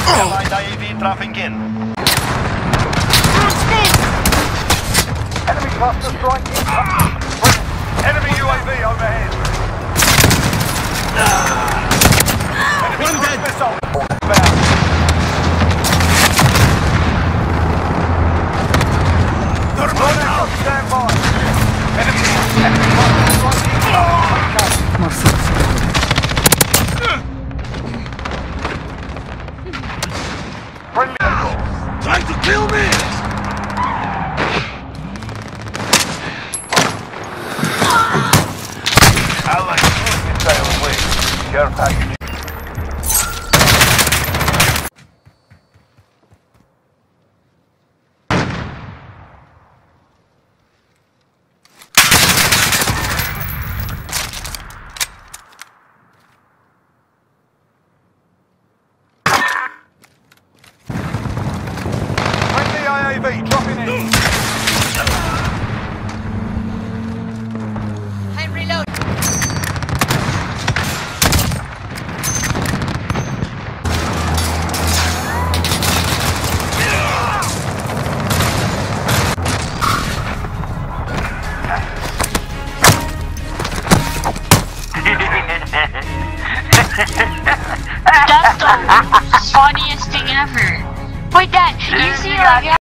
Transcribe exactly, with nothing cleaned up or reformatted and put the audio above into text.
Allied A A V dropping in. Enemy cluster strike in. Enemy U A V overhead. Enemy One cruise dead. missile. Bound. Thermal stand by. Enemy, enemy cluster strike in. Friendly vehicle. Trying to kill me! Allied cruise missile away. Care package. Friendly A A V dropping in. I'm reloading. That's the funniest thing ever. Wait, Dad, you see like